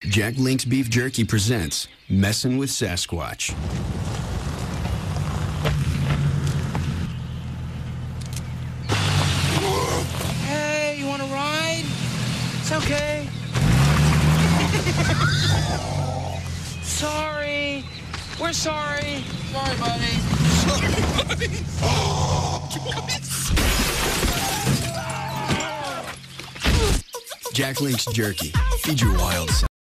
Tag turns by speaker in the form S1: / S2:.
S1: Jack Link's Beef Jerky presents Messin' with Sasquatch.
S2: Hey, you want to ride? It's okay. Sorry. We're sorry. Sorry, buddy. Sorry, buddy.
S1: Jack Link's Jerky. Feed your wild side.